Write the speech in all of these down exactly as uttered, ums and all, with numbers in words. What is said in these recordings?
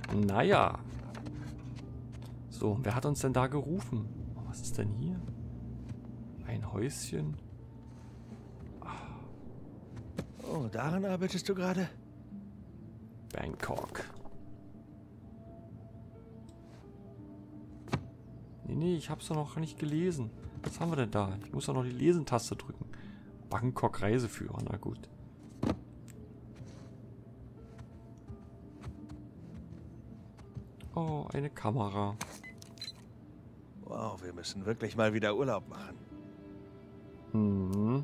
Naja. So, wer hat uns denn da gerufen? Was ist denn hier? Ein Häuschen. Oh, daran arbeitest du gerade? Bangkok. Nee, nee, ich hab's doch noch nicht gelesen. Was haben wir denn da? Ich muss doch noch die Lesentaste drücken. Bangkok Reiseführer, na gut. Oh, eine Kamera. Wow, wir müssen wirklich mal wieder Urlaub machen. Mhm.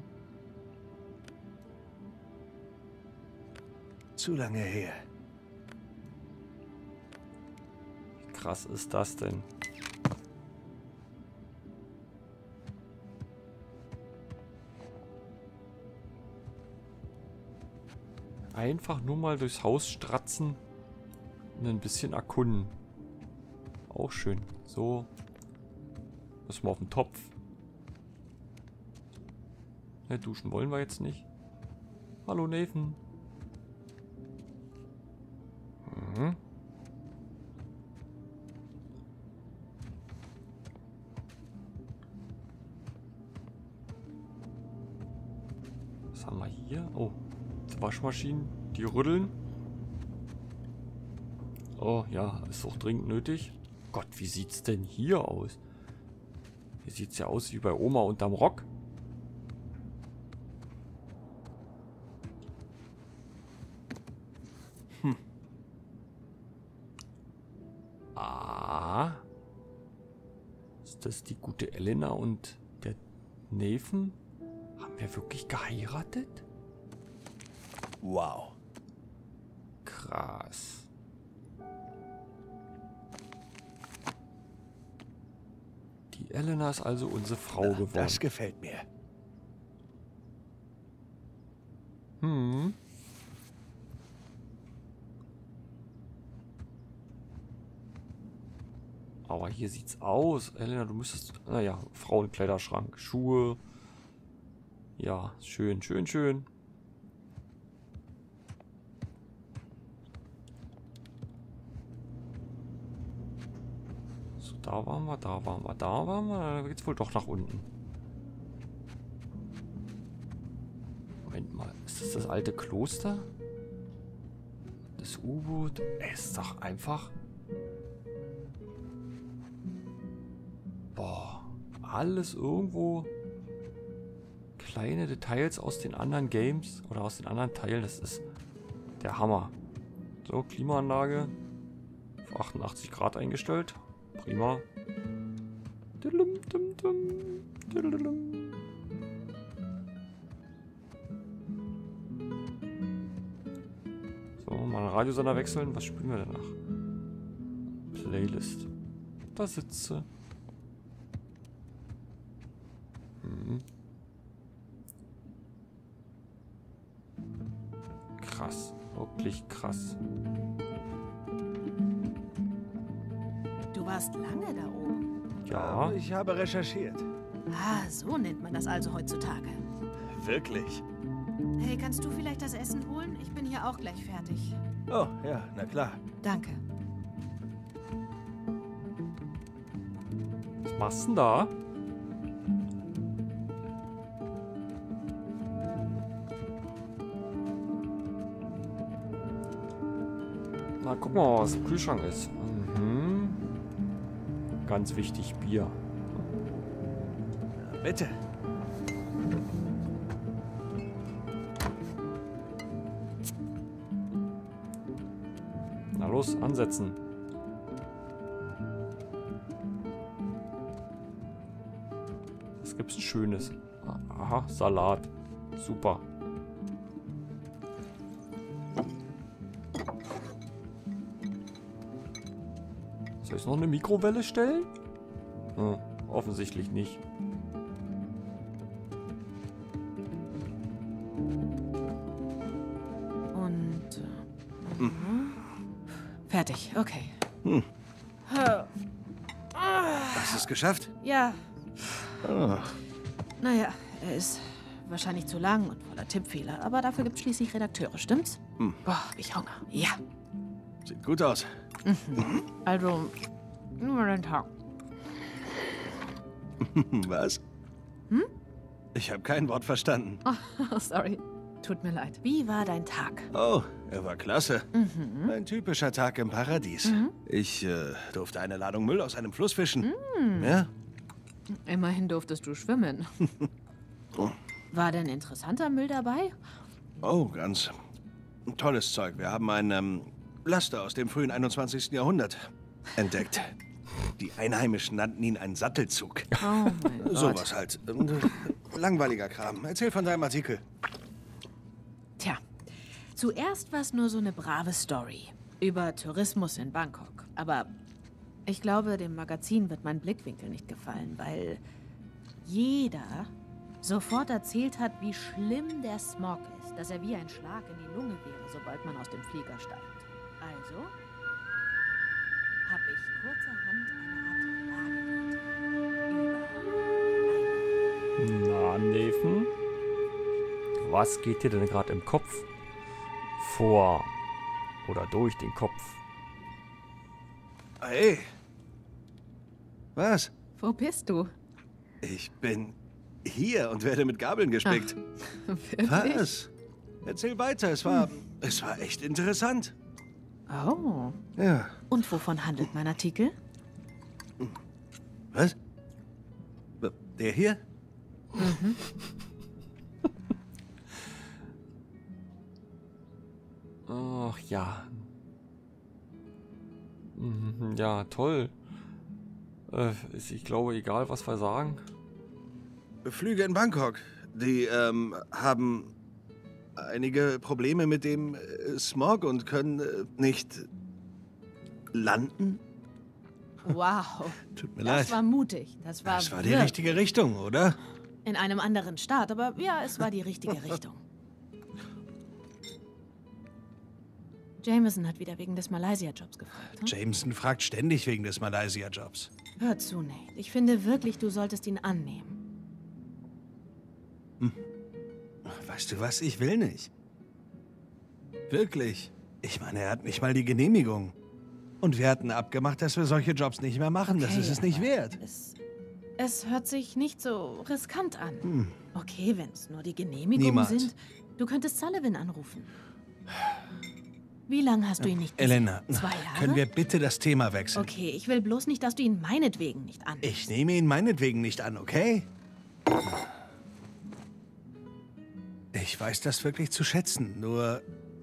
Zu lange her. Wie krass ist das denn? Einfach nur mal durchs Haus stratzen und ein bisschen erkunden. Auch schön. So. Müssen wir auf den Topf. Ja, duschen wollen wir jetzt nicht. Hallo Nathan. Mhm. Was haben wir hier? Oh, Waschmaschinen, die rütteln. Oh ja, ist auch dringend nötig. Gott, wie sieht's denn hier aus? Hier sieht's ja aus wie bei Oma unterm Rock. Hm. Ah. Ist das die gute Elena und der Nathan? Haben wir wirklich geheiratet? Wow. Krass. Die Elena ist also unsere Frau Na, geworden. das gefällt mir. Hm. Aber hier sieht's aus. Elena, du müsstest... Naja, Frauenkleiderschrank, Schuhe. Ja, schön, schön, schön. So, da waren wir, da waren wir, da waren wir. Dann geht's wohl doch nach unten. Moment mal, ist das das alte Kloster? Das U-Boot? Es ist doch einfach... Boah, alles irgendwo... Kleine Details aus den anderen Games oder aus den anderen Teilen. Das ist der Hammer. So, Klimaanlage. Auf achtundachtzig Grad eingestellt. Prima. So, mal einen Radiosender wechseln. Was spielen wir danach? Playlist. Da sitze. Hm. Krass. Wirklich krass. Du warst lange da oben. Ja. Ich habe recherchiert. Ah, so nennt man das also heutzutage. Wirklich? Hey, kannst du vielleicht das Essen holen? Ich bin hier auch gleich fertig. Oh, ja, na klar. Danke. Was machst du denn da? Na, guck mal, was im Kühlschrank ist. Mhm. Ganz wichtig, Bier. Na, bitte. Na los, ansetzen. Was gibt's denn Schönes? Aha, Salat. Super. Soll ich noch eine Mikrowelle stellen? Hm, offensichtlich nicht. Und... Äh, mhm. Fertig, okay. Hm. Ah, Hast du es geschafft? ja, Oh. naja, er ist wahrscheinlich zu lang und voller Tippfehler, aber dafür gibt es schließlich Redakteure, stimmt's? Hm. Boah, hab ich Hunger. Ja. Sieht gut aus. Mhm. Also, nur den Tag. Was? Hm? Ich habe kein Wort verstanden. Oh, sorry. Tut mir leid. Wie war dein Tag? Oh, er war klasse. Mhm. Ein typischer Tag im Paradies. Mhm. Ich äh, durfte eine Ladung Müll aus einem Fluss fischen. Mhm. Ja? Immerhin durftest du schwimmen. Oh. War denn interessanter Müll dabei? Oh, ganz tolles Zeug. Wir haben einen ähm, Laster aus dem frühen einundzwanzigsten Jahrhundert entdeckt. Die Einheimischen nannten ihn einen Sattelzug. Oh mein Gott. Sowas halt. Ähm, Langweiliger Kram. Erzähl von deinem Artikel. Tja, zuerst war es nur so eine brave Story über Tourismus in Bangkok. Aber ich glaube, dem Magazin wird mein Blickwinkel nicht gefallen, weil jeder sofort erzählt hat, wie schlimm der Smog ist, dass er wie ein Schlag in die Lunge wäre, sobald man aus dem Flieger steigt. Also habe ich kurzerhand eine Art Lagerlied über Na, Neven? Was geht dir denn gerade im Kopf vor? Oder durch den Kopf? Hey. Was? Wo bist du? Ich bin hier und werde mit Gabeln gespickt. Wirklich? Was? Erzähl weiter. Es war, hm. es war echt interessant. Oh. Ja. Und wovon handelt mein Artikel? Was? Der hier? Mhm. Ach ja. Mhm, ja, toll. Äh, ist, ich glaube, egal, was wir sagen. Flüge in Bangkok. Die ähm, haben einige Probleme mit dem äh, Smog und können äh, nicht landen. Wow. Tut mir Das leid. war mutig. Das war, Das war die wirklich richtige Richtung, oder? in einem anderen Staat, aber ja, es war die richtige Richtung. Jameson hat wieder wegen des Malaysia-Jobs gefragt. Hm? Jameson fragt ständig wegen des Malaysia-Jobs. Hör zu, Nate. Ich finde wirklich, du solltest ihn annehmen. Weißt du was? Ich will nicht. Wirklich. Ich meine, er hat nicht mal die Genehmigung. Und wir hatten abgemacht, dass wir solche Jobs nicht mehr machen. Das Okay, ist es nicht aber wert. Es, es hört sich nicht so riskant an. Hm. Okay, wenn es nur die Genehmigungen Niemals. sind. Du könntest Sullivan anrufen. Wie lange hast du ihn nicht gesehen? Elena, Zwei Jahre? können wir bitte das Thema wechseln? Okay, ich will bloß nicht, dass du ihn meinetwegen nicht annimmst. Ich nehme ihn meinetwegen nicht an, okay? Ich weiß das wirklich zu schätzen, nur...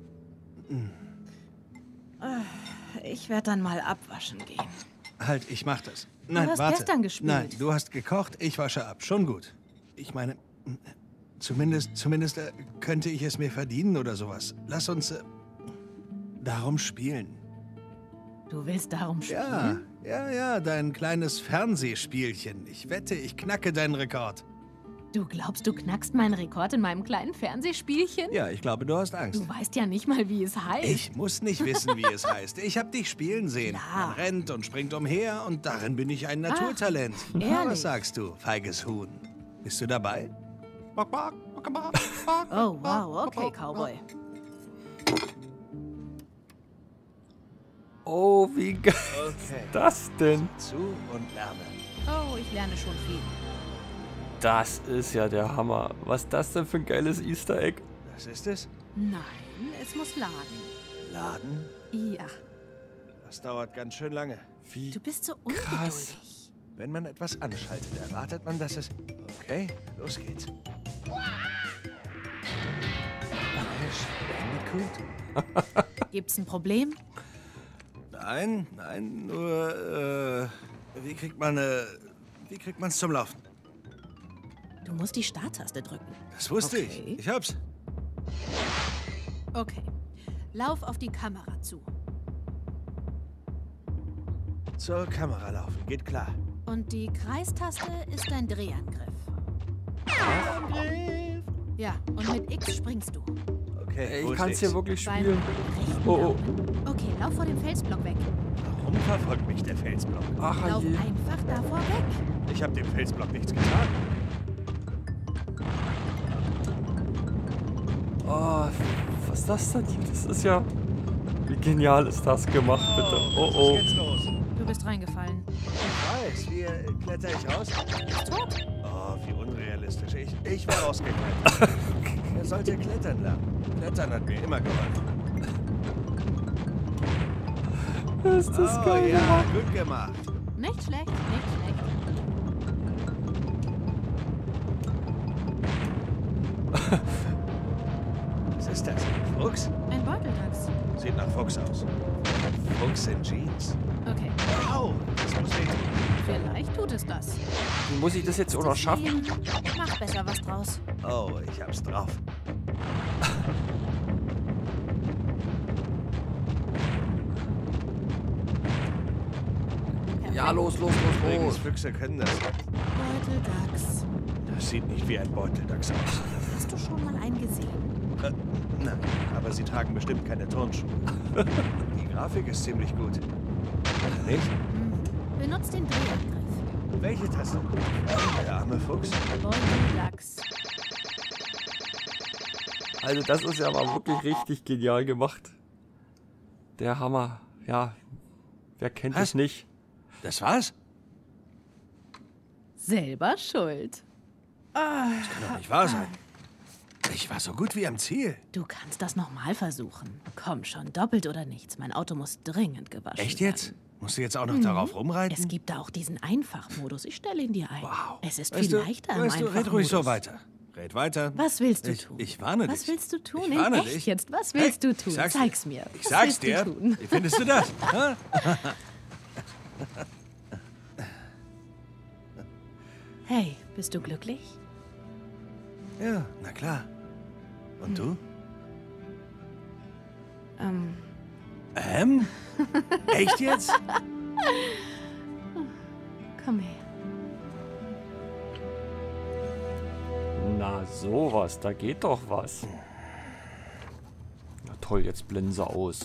Ich werde dann mal abwaschen gehen. Halt, ich mach das. Nein, hast warte. gestern gespielt. Nein, du hast gekocht, ich wasche ab. Schon gut. Ich meine, zumindest, zumindest äh, könnte ich es mir verdienen oder sowas. Lass uns äh, darum spielen. Du willst darum spielen? Ja, ja, ja, dein kleines Fernsehspielchen. Ich wette, ich knacke deinen Rekord. Du glaubst, du knackst meinen Rekord in meinem kleinen Fernsehspielchen? Ja, ich glaube, du hast Angst. Du weißt ja nicht mal, wie es heißt. Ich muss nicht wissen, wie es heißt. Ich habe dich spielen sehen. Klar. Man rennt und springt umher und darin bin ich ein Naturtalent. Na, ehrlich? was sagst du, feiges Huhn? Bist du dabei? Oh, wow, okay, Cowboy. Oh, wie geil Okay. ist das denn? Zu und lerne. Oh, ich lerne schon viel. Das ist ja der Hammer. Was ist das denn für ein geiles Easter Egg? Das ist es? Nein, es muss laden. Laden? Ja, Das dauert ganz schön lange. Wie du bist so krass. ungeduldig. Wenn man etwas anschaltet, erwartet man, dass es... Okay, los geht's. Crash Bandicoot? Gibt's ein Problem? Nein, nein, nur... Äh, wie kriegt man... Äh, wie kriegt man's zum Laufen? Du musst die Starttaste drücken. Das wusste Okay. ich. Ich hab's. Okay. Lauf auf die Kamera zu. Zur Kamera laufen, geht klar. Und die Kreistaste ist dein Drehangriff. Angriff! Ja, und mit X springst du. Okay, Ich wo ist kann es hier X? wirklich Beim spielen. rechten Oh, oh. Daumen. Okay, lauf vor dem Felsblock weg. Warum verfolgt mich der Felsblock? Ach, Lauf je. einfach davor weg. Ich habe dem Felsblock nichts getan. Oh, was ist das denn? Das ist ja... Wie genial ist das gemacht, bitte. Oh, oh. Was ist jetzt los? Du bist reingefallen. Ich weiß, wie äh, kletter ich raus? Tot? Oh, wie unrealistisch. Ich, ich wäre rausgeklettert. Er sollte klettern lernen. Klettern hat mir immer geholfen. Ist das Oh geil ja, gemacht. gut gemacht. Nicht schlecht, nicht schlecht. Was ist das? Ein Fuchs? Ein Beuteldachs. Sieht nach Fuchs aus. Fuchs in Jeans. Okay, Au, das muss wehtun. vielleicht tut es das. Muss ich das jetzt oder schaffen? Mach besser was draus. Oh, ich hab's drauf. Ja, los, los, los, Übrigens, los. Füchse können das. Beuteldachs. Das sieht nicht wie ein Beuteldachs aus. Hast du schon mal einen gesehen? Äh, nein, aber sie tragen bestimmt keine Turnschuhe. Die Grafik ist ziemlich gut. Oder nicht? Benutzt den Drehangriff. Welche Taste? Der arme Fuchs. Beuteldachs. Also das ist ja mal wirklich richtig genial gemacht. Der Hammer. Ja, wer kennt Was? es nicht? Das war's? Selber schuld. Kann doch nicht wahr sein. Ich war so gut wie am Ziel. Du kannst das nochmal versuchen. Komm schon, doppelt oder nichts. Mein Auto muss dringend gewaschen Echt jetzt? werden. Musst du jetzt auch noch darauf rumreiten? Es gibt da auch diesen Einfachmodus. Ich stelle ihn dir ein. Wow. Es ist Weißt viel du, leichter im weißt du, red ruhig so Einfachmodus. weiter. Red weiter. Was willst du ich, tun? Ich warne dich. Was willst du tun? Ich In warne echt dich. jetzt? Was willst Hey, du tun? ich sag's Zeig's dir. mir. Ich Was sag's willst dir. Du tun? Wie findest du das? Hä? Hey, bist du glücklich? Ja, na klar. Und du? Ähm, Ähm? Echt jetzt? komm her. Na sowas, da geht doch was. Na toll, jetzt blenden sie aus.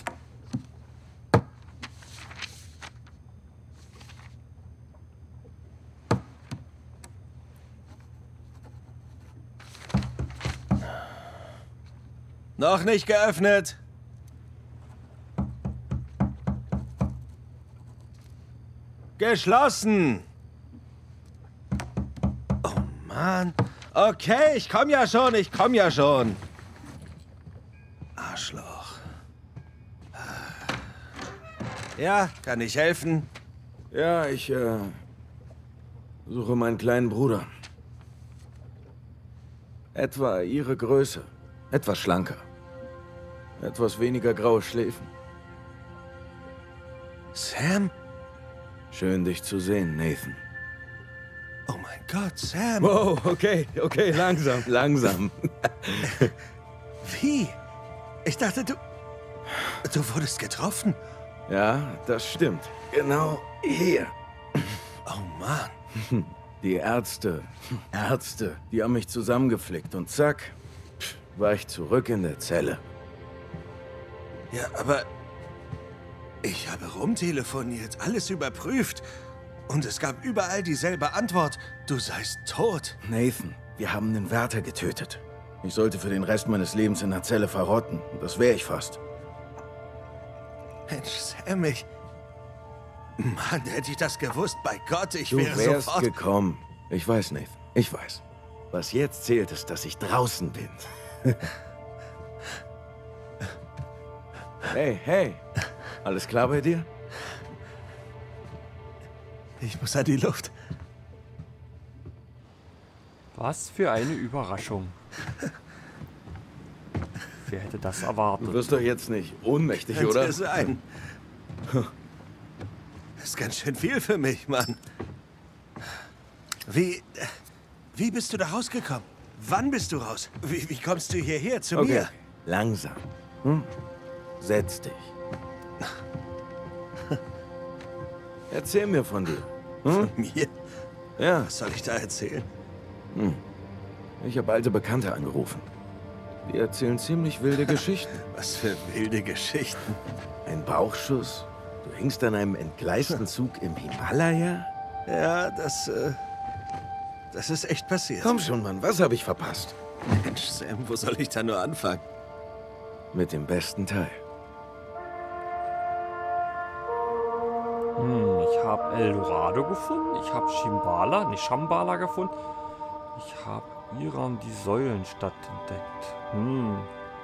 Noch nicht geöffnet. Geschlossen. Oh Mann. Okay, ich komm ja schon, ich komm ja schon. Arschloch. Ja, kann ich helfen? Ja, ich äh, suche meinen kleinen Bruder. Etwa ihre Größe. Etwas schlanker. Etwas weniger graue Schläfen. Sam? Schön, dich zu sehen, Nathan. Oh mein Gott, Sam. Wow, okay, okay, langsam, langsam. Wie? Ich dachte, du... Du wurdest getroffen. Ja, das stimmt. Genau hier. Oh Mann. Die Ärzte, Ärzte, die haben mich zusammengeflickt und zack, war ich zurück in der Zelle. Ja, aber... Ich habe rumtelefoniert, alles überprüft. Und es gab überall dieselbe Antwort. Du seist tot. Nathan, wir haben den Wärter getötet. Ich sollte für den Rest meines Lebens in der Zelle verrotten. Und das wäre ich fast. Mensch, Sam, ich... Mann, hätte ich das gewusst. Bei Gott, ich Du wäre wärst sofort... gekommen. Ich weiß, Nathan. Ich weiß. Was jetzt zählt, ist, dass ich draußen bin. Hey, hey. Alles klar bei dir? Ich muss an die Luft. Was für eine Überraschung. Wer hätte das erwartet? Du wirst doch jetzt nicht ohnmächtig, Könnte oder? sein. Das ist ganz schön viel für mich, Mann. Wie... Wie bist du da rausgekommen? Wann bist du raus? Wie, wie kommst du hierher zu Okay, mir? langsam. Hm? Setz dich. Erzähl mir von dir. Hm? Mir? Ja, Was soll ich da erzählen? ich habe alte Bekannte angerufen. Die erzählen ziemlich wilde Geschichten. Was für wilde Geschichten. Ein Bauchschuss? Du hängst an einem entgleisten Zug im Himalaya? Ja, das, äh, das ist echt passiert. Komm schon, Mann, was habe ich verpasst? Mensch, Sam, wo soll ich da nur anfangen? Mit dem besten Teil. habe El Dorado gefunden. Ich habe Shimbala, nicht Shambhala gefunden. Ich habe Iram die Säulenstadt entdeckt. Hm.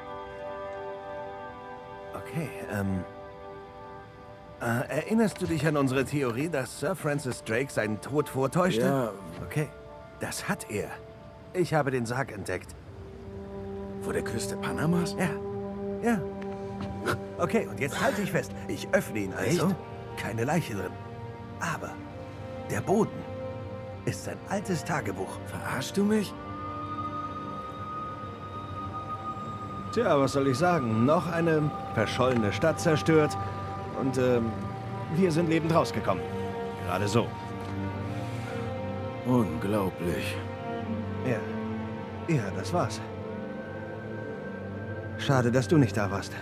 Okay, ähm... Äh, erinnerst du dich an unsere Theorie, dass Sir Francis Drake seinen Tod vortäuschte? Ja. Okay, das hat er. Ich habe den Sarg entdeckt. Vor der Küste Panamas? Ja, ja. Okay, und jetzt halte ich fest. Ich öffne ihn also. Echt? Keine Leiche drin. Aber der Boden ist sein altes Tagebuch. Verarschst du mich? Tja, was soll ich sagen? Noch eine verschollene Stadt zerstört und ähm, wir sind lebend rausgekommen. Gerade so. Unglaublich. Ja, ja, das war's. Schade, dass du nicht da warst.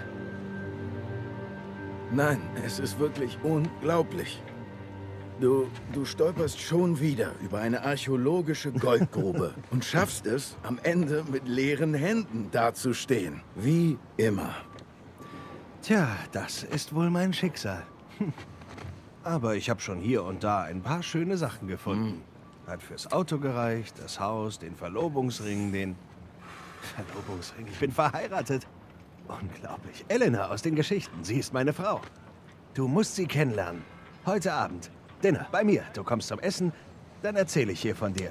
Nein, es ist wirklich unglaublich. Du, du stolperst schon wieder über eine archäologische Goldgrube und schaffst es, am Ende mit leeren Händen dazustehen. Wie immer. Tja, das ist wohl mein Schicksal. Hm. Aber ich habe schon hier und da ein paar schöne Sachen gefunden. Hat fürs Auto gereicht, das Haus, den Verlobungsring, den... Verlobungsring? Ich bin verheiratet. Unglaublich. Elena aus den Geschichten. Sie ist meine Frau. Du musst sie kennenlernen. Heute Abend. Dinner bei mir. Du kommst zum Essen, dann erzähle ich ihr von dir.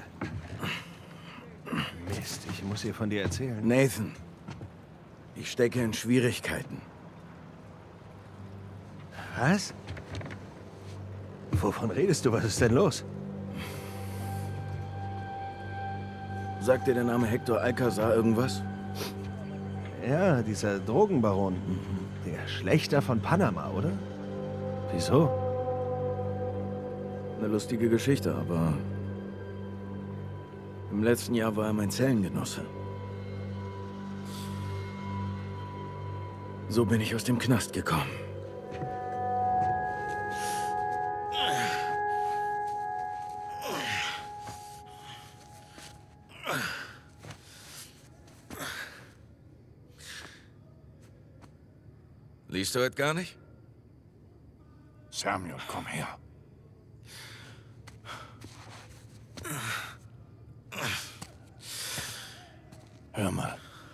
Mist, ich muss ihr von dir erzählen. Nathan, ich stecke in Schwierigkeiten. Was? Wovon redest du? Was ist denn los? Sagt dir der Name Hector Alcazar irgendwas? Ja, dieser Drogenbaron. Der Schlächter von Panama, oder? Wieso? Eine lustige Geschichte, aber... Im letzten Jahr war er mein Zellengenosse. So bin ich aus dem Knast gekommen. Liest du es gar nicht? Samuel, komm her. Hör mal.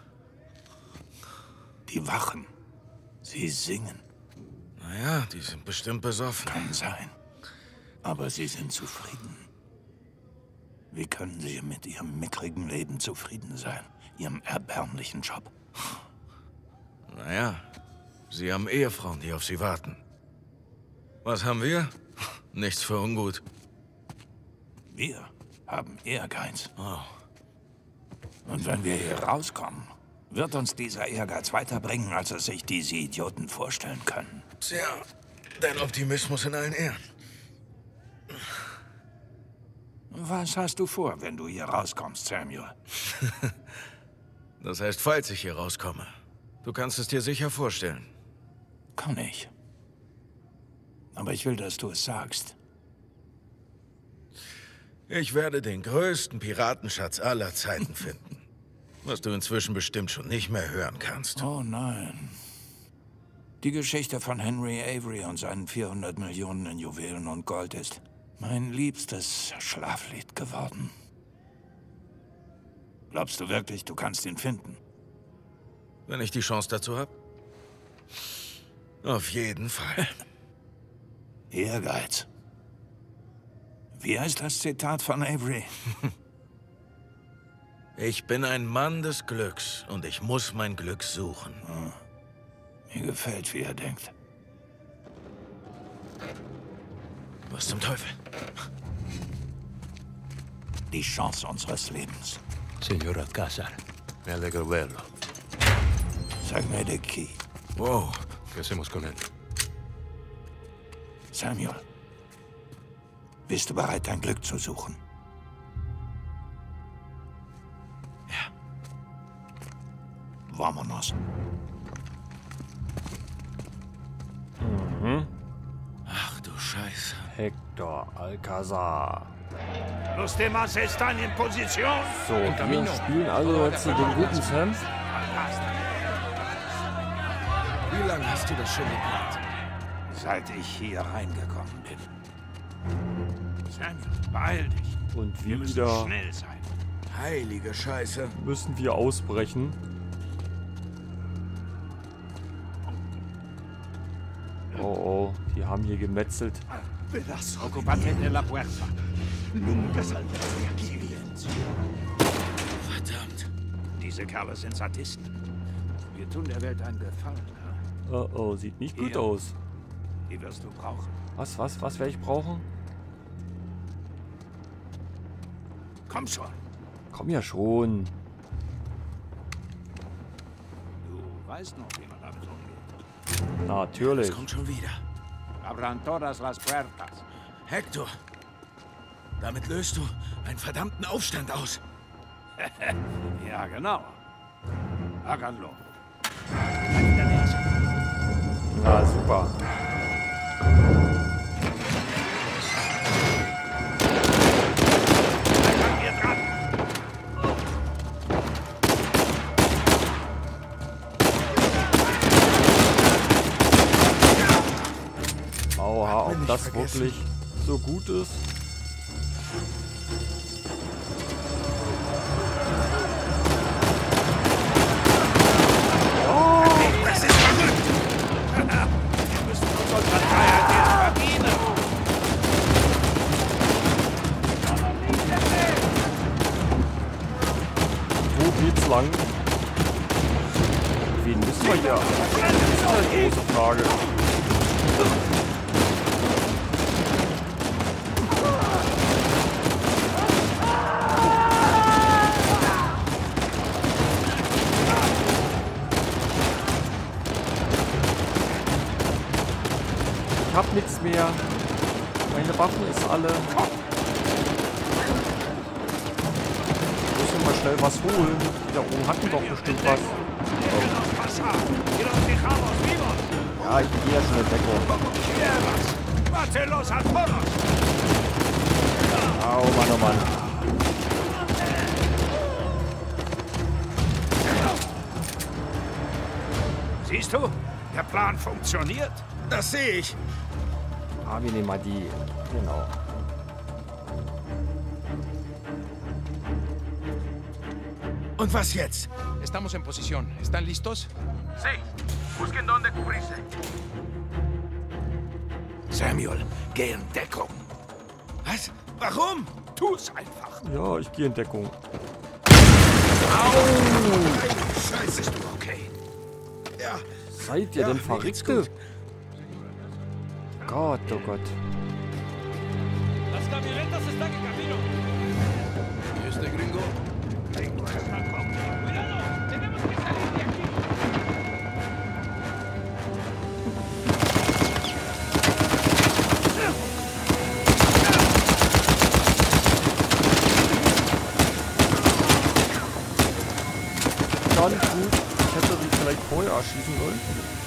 Die Wachen. Sie singen. Naja, die sind bestimmt besoffen. Kann sein. Aber sie sind zufrieden. Wie können sie mit ihrem mickrigen Leben zufrieden sein? Ihrem erbärmlichen Job? Naja, sie haben Ehefrauen, die auf sie warten. Was haben wir? Nichts für ungut. Wir haben Ehrgeiz. Oh. Und wenn wir hier rauskommen, wird uns dieser Ehrgeiz weiterbringen, als es sich diese Idioten vorstellen können. Tja, dein Optimismus in allen Ehren. Was hast du vor, wenn du hier rauskommst, Samuel? Das heißt, falls ich hier rauskomme. Du kannst es dir sicher vorstellen. Kann ich. Aber ich will, dass du es sagst. Ich werde den größten Piratenschatz aller Zeiten finden. Was du inzwischen bestimmt schon nicht mehr hören kannst. Oh nein. Die Geschichte von Henry Avery und seinen vierhundert Millionen in Juwelen und Gold ist mein liebstes Schlaflied geworden. Glaubst du wirklich, du kannst ihn finden? Wenn ich die Chance dazu habe? Auf jeden Fall. Ehrgeiz. Wie heißt das Zitat von Avery? Ich bin ein Mann des Glücks und ich muss mein Glück suchen. Oh. Mir gefällt, wie er denkt. Was zum Teufel? Die Chance unseres Lebens. Señor Alcázar, me alegro verlo. Sag mir de key. Wow. ¿Qué hacemos con él? Samuel, bist du bereit, dein Glück zu suchen? Ja. Vámonos. Mhm. Ach du Scheiße. Hector Alcazar. Los demás están en posición. So, wir spielen also jetzt den guten Sam. Wie lange hast du das schon geplant? Seit ich hier reingekommen bin. Samuel, beeil dich. Und Wir müssen wieder schnell sein. Heilige Scheiße. müssen wir ausbrechen. Oh oh, die haben hier gemetzelt. Occupate de la puerta. Verdammt. Diese Kerle sind Sadisten. Wir tun der Welt einen Gefallen. Ja? Oh oh, sieht nicht gut Hier. aus. Die wirst du brauchen. Was, was, was werde ich brauchen? Komm schon. Komm ja schon. Du weißt noch, wie man damit umgeht. Natürlich. Es kommt schon wieder. Abran todas las puertas. Hector, damit löst du einen verdammten Aufstand aus. Ja, genau. Háganlo. Na super. Oha, ob das wirklich so gut ist? Wo geht's lang? Wen müssen wir hier? Das ist eine große Frage. Ich hab nichts mehr. Meine Waffen ist alle. Ich muss mal schnell was holen. Da oben hatten doch bestimmt was. Oh. Ja, ich gehe ja schon in Deckung. Au, Mann, oh Mann. Siehst du? Der Plan funktioniert. Das sehe ich. Ah, wir nehmen mal die. Genau. Und was jetzt? Estamos en posición. ¿Están listos? Sí. Busquen dónde cubrirse. Samuel, geh in Deckung. Was? Warum? Tu's einfach. Ja, ich gehe in Deckung. Scheiße. Bist du okay? Ja. Seid ihr Ja, denn mir geht's Verrückte? gut. Gott, oh Gott. ¿Este gringo? Ganz gut. Ich hätte sie vielleicht vorher erschießen sollen.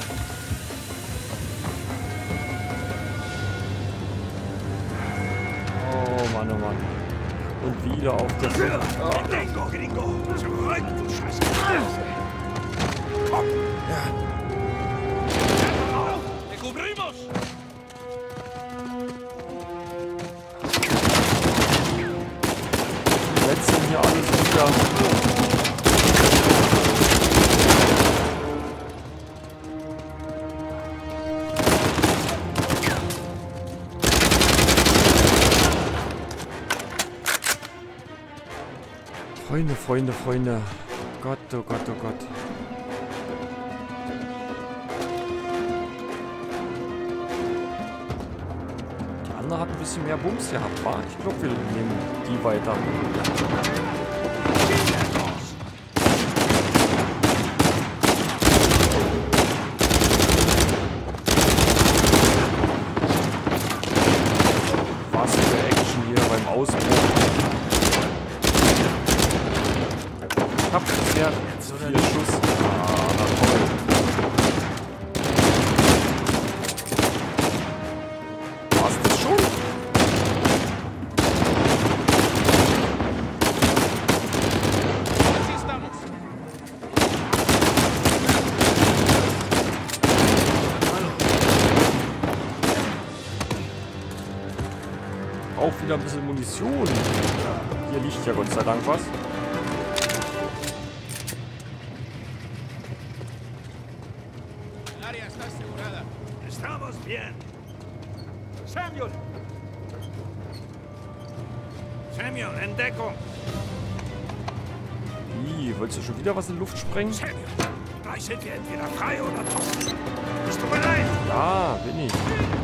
Oh Mann, oh Mann. Und wieder auf der Flucht. Oh. Gringo, Gringo. Zurück, du Scheiße. Komm. Ja. Te cubrimos. Setzen hier alles wieder. Freunde, Freunde, Freunde. Gott, oh Gott, oh Gott. Die andere hat ein bisschen mehr Bums gehabt, wa? Ich glaube, wir nehmen die weiter. Was für Action hier beim Ausbruch. Ich hab bisher vier Schuss. Ah, na toll. War's das schon? wieder ein bisschen Munition. Hier liegt ja Gott sei Dank was. Estamos bien. Samuel! Samuel, in Deckung! Wie, wolltest du schon wieder was in die Luft sprengen? Samuel, gleich sind wir entweder frei oder tot. Bist du bereit? Ja, bin ich.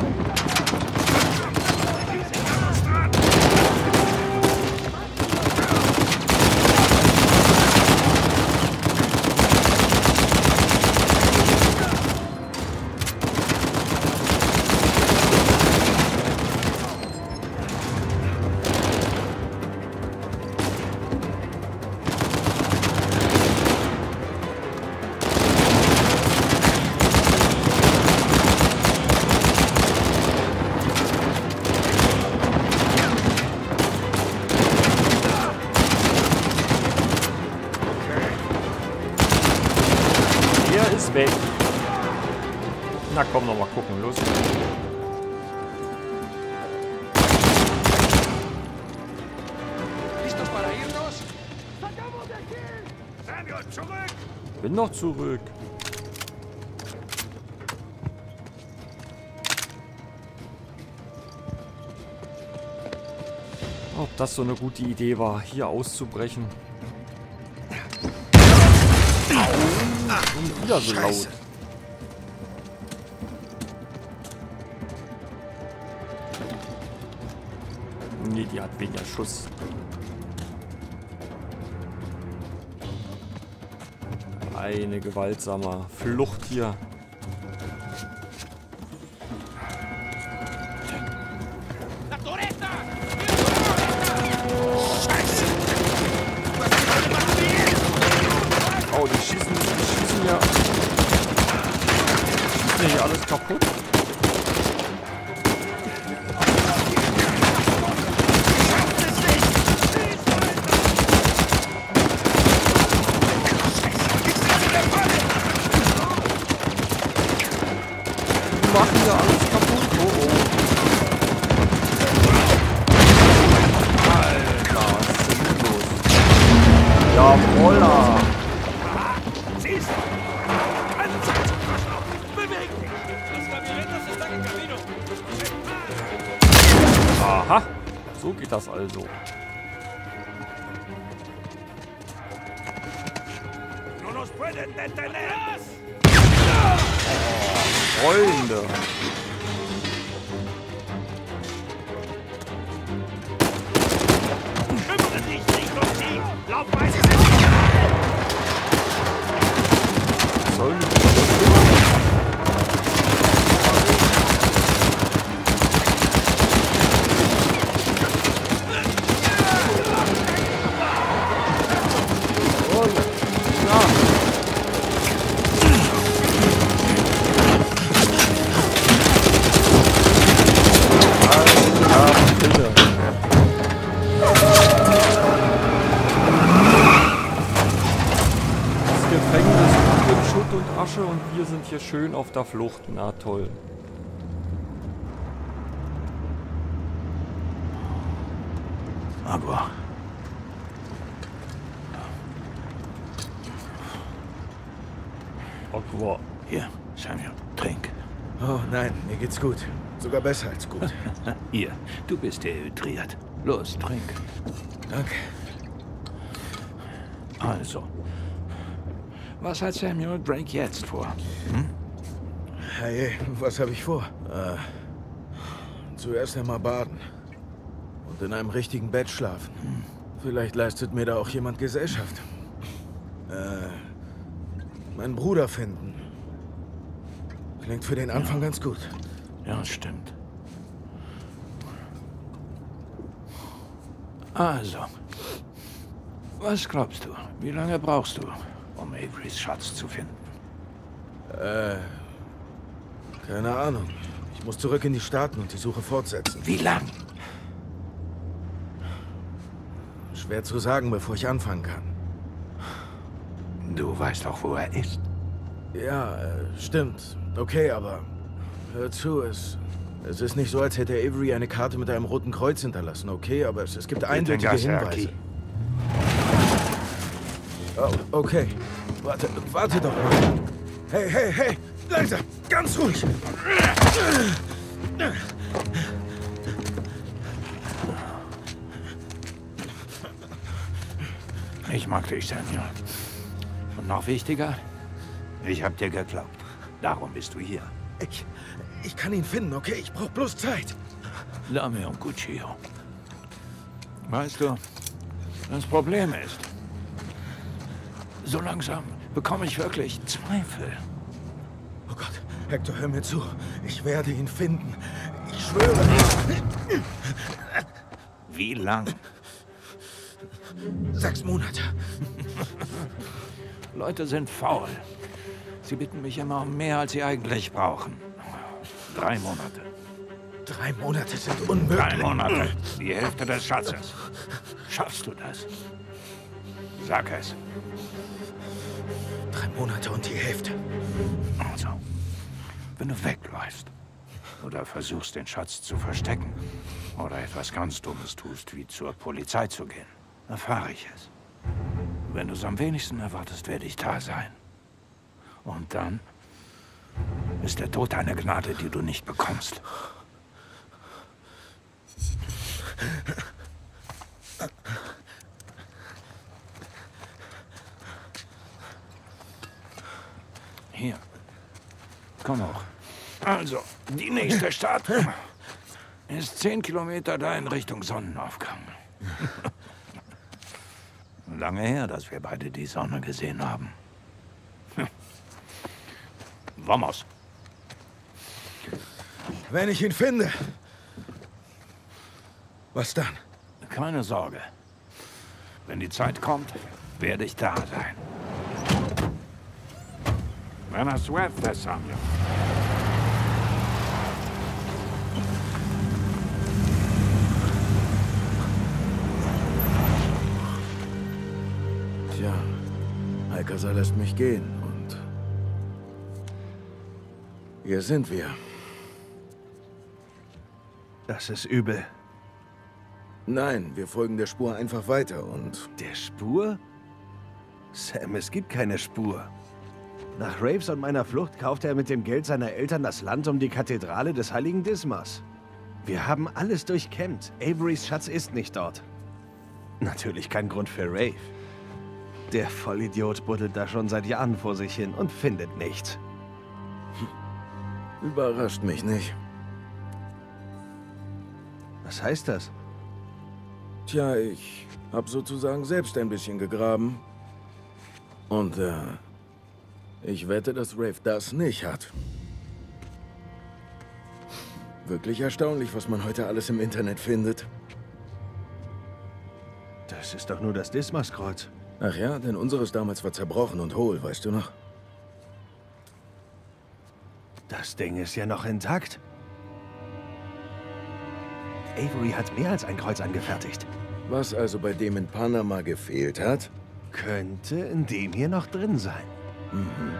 Weg. Na komm, noch mal gucken. Los. Bin noch zurück. Ob das so eine gute Idee war, hier auszubrechen. Und wieder so laut. Nee, die hat weniger Schuss. Eine gewaltsame Flucht hier. Oh, die schießen, die schießen ja. Schießen ja hier alles kaputt. Die machen ja alles kaputt. Oh, oh. Alter, was ist denn los? Jawolla! Aha, so geht das also. Oh, Freunde. Sollen die und wir sind hier schön auf der Flucht. Na toll. Aber... Aqua. Hier, Samuel, trink. Oh nein, mir geht's gut. Sogar besser als gut. Hier, du bist dehydriert. Los, trink. Danke. Also, was hat Samuel Drake jetzt vor? Hm? Hey, was habe ich vor? Äh, zuerst einmal baden. Und in einem richtigen Bett schlafen. Hm. Vielleicht leistet mir da auch jemand Gesellschaft. Äh, meinen Bruder finden. Klingt für den Anfang ja. ganz gut. Ja, stimmt. Also, was glaubst du? Wie lange brauchst du, um Averys Schatz zu finden? Äh, keine Ahnung. Ich muss zurück in die Staaten und die Suche fortsetzen. Wie lang? Schwer zu sagen, bevor ich anfangen kann. Du weißt auch, wo er ist. Ja, äh, stimmt. Okay, aber hör zu, es, Es ist nicht so, als hätte Avery eine Karte mit einem roten Kreuz hinterlassen, okay? Aber es, es gibt eindeutige Hinweise. Oh, okay. Warte, warte doch mal. Hey, hey, hey! Leiser! Ganz ruhig! Ich mag dich, Samuel. Und noch wichtiger, ich hab dir geglaubt. Darum bist du hier. Ich, ich kann ihn finden, okay? Ich brauche bloß Zeit. Dame und Cuchillo. Weißt du, das Problem ist, so langsam bekomme ich wirklich Zweifel. Oh Gott, Hector, hör mir zu. Ich werde ihn finden. Ich schwöre. Wie lang? Sechs Monate. Leute sind faul. Sie bitten mich immer um mehr, als sie eigentlich brauchen. Drei Monate. Drei Monate sind unmöglich. Drei Monate. Die Hälfte des Schatzes. Schaffst du das? Sag es. Drei Monate und die Hälfte. Also, wenn du wegläufst oder versuchst, den Schatz zu verstecken oder etwas ganz Dummes tust, wie zur Polizei zu gehen, erfahre ich es. Wenn du es am wenigsten erwartest, werde ich da sein. Und dann ist der Tod eine Gnade, die du nicht bekommst. Hier. Komm hoch. Also, die nächste Stadt ist zehn Kilometer da in Richtung Sonnenaufgang. Lange her, dass wir beide die Sonne gesehen haben. Vamos. Wenn ich ihn finde. Was dann? Keine Sorge. Wenn die Zeit kommt, werde ich da sein. Buena suerte, Samuel. Tja, Alcazar lässt mich gehen und hier sind wir. Das ist übel. Nein, wir folgen der Spur einfach weiter und... Der Spur? Sam, es gibt keine Spur. Nach Raves und meiner Flucht kaufte er mit dem Geld seiner Eltern das Land um die Kathedrale des heiligen Dismas. Wir haben alles durchkämmt. Averys Schatz ist nicht dort. Natürlich kein Grund für Rave. Der Vollidiot buddelt da schon seit Jahren vor sich hin und findet nichts. Überrascht mich nicht. Was heißt das? Tja, ich habe sozusagen selbst ein bisschen gegraben. Und, äh, ich wette, dass Rave das nicht hat. Wirklich erstaunlich, was man heute alles im Internet findet. Das ist doch nur das Dismas-Kreuz. Ach ja, denn unseres damals war zerbrochen und hohl, weißt du noch? Das Ding ist ja noch intakt. Avery hat mehr als ein Kreuz angefertigt. Was also bei dem in Panama gefehlt hat? Könnte in dem hier noch drin sein. Mhm.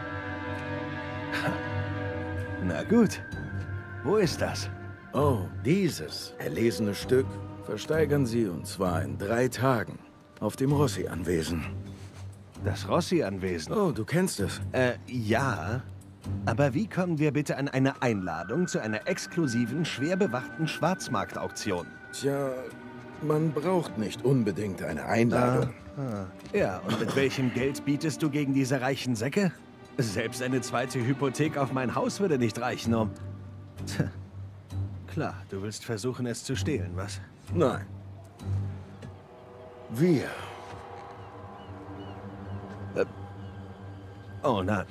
Na gut. Wo ist das? Oh, dieses erlesene Stück versteigern Sie, und zwar in drei Tagen, auf dem Rossi-Anwesen. Das Rossi-Anwesen? Oh, du kennst es. Äh, ja. Aber wie kommen wir bitte an eine Einladung zu einer exklusiven, schwer bewachten Schwarzmarktauktion? Tja, man braucht nicht unbedingt eine Einladung. Ah, ah. Ja, und mit welchem Geld bietest du gegen diese reichen Säcke? Selbst eine zweite Hypothek auf mein Haus würde nicht reichen, um... Tja. Klar, du willst versuchen, es zu stehlen, was? Nein. Wir. Äh. Oh nein.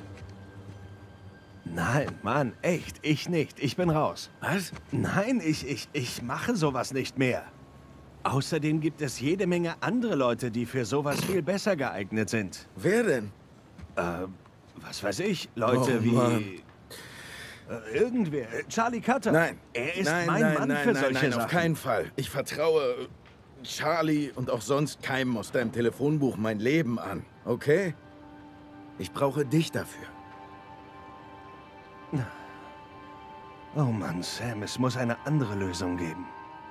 Nein, Mann, echt, ich nicht. Ich bin raus. Was? Nein, ich, ich, ich mache sowas nicht mehr. Außerdem gibt es jede Menge andere Leute, die für sowas viel besser geeignet sind. Wer denn? Äh, was weiß ich, Leute Oh, wie... Mann. Äh, irgendwer. Charlie Cutter. Nein. Er ist nein, mein nein, Mann nein, für nein, solche nein, Sachen. auf keinen Fall. Ich vertraue Charlie und auch sonst keinem aus deinem Telefonbuch mein Leben an, okay? Ich brauche dich dafür. Oh Mann, Sam, es muss eine andere Lösung geben.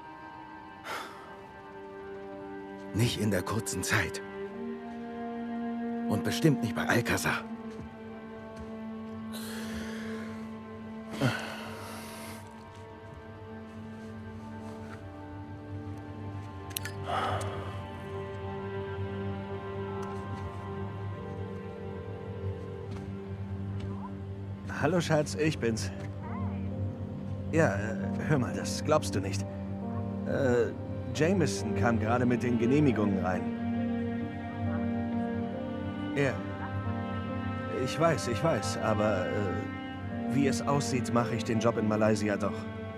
Nicht in der kurzen Zeit. Und bestimmt nicht bei Alcazar. Hallo Schatz, ich bin's. Ja, äh, hör mal, das glaubst du nicht. Äh, Jameson kam gerade mit den Genehmigungen rein. Er. Ich weiß, ich weiß, aber äh, wie es aussieht, mache ich den Job in Malaysia doch.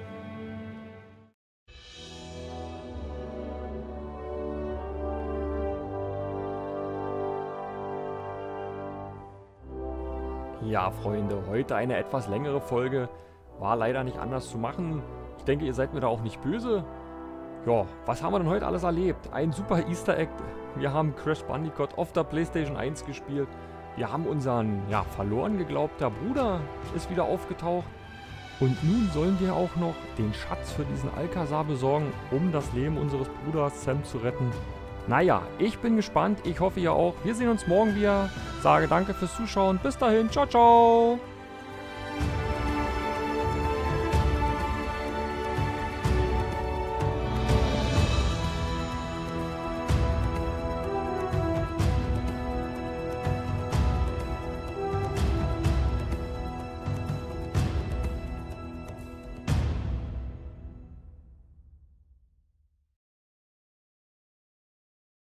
Ja, Freunde, heute eine etwas längere Folge. War leider nicht anders zu machen. Ich denke, ihr seid mir da auch nicht böse. Ja, was haben wir denn heute alles erlebt? Ein super Easter Egg. Wir haben Crash Bandicoot auf der PlayStation eins gespielt. Wir haben unseren, ja, verloren geglaubter Bruder ist wieder aufgetaucht. Und nun sollen wir auch noch den Schatz für diesen Alcazar besorgen, um das Leben unseres Bruders Sam zu retten. Naja, ich bin gespannt. Ich hoffe, ihr auch. Wir sehen uns morgen wieder. Sage danke fürs Zuschauen. Bis dahin. Ciao, ciao.